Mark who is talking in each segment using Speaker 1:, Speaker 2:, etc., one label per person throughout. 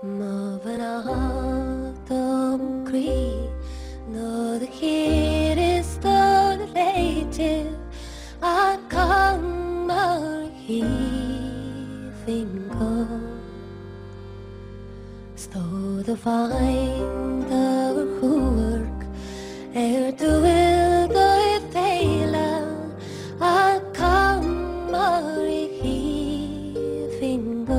Speaker 1: Ma bheannacht chroí, nó the thir is léireachta a Chomaraigh Aoibhinn.Mo. Stó the bhánta shuairc dathúil dóibh féile a Chomaraigh Aoibhinn.Mo.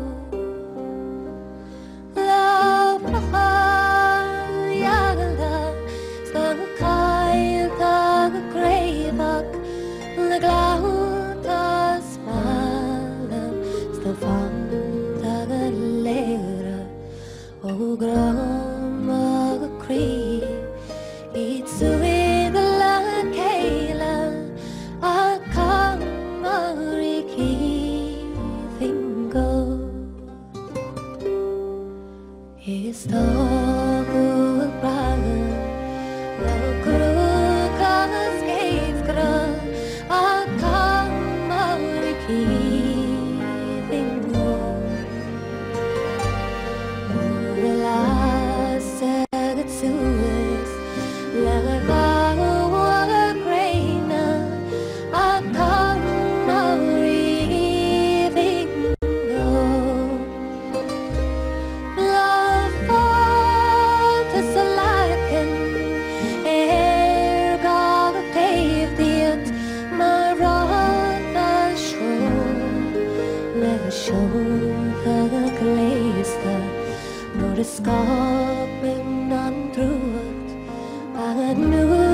Speaker 1: craobhach le ghleannta bhánta léire chroí iad suas le chéile a Chomaraigh Aoibhinn.Mo. Is dóibh breá le cruacha scéimchruth a Chomaraigh Aoibhinn.Mo. Lasaid suas le gréine a Chomaraigh Aoibhinn.Mo. Faillte sa leacain Nuair a scábhainn an trúat a Nuair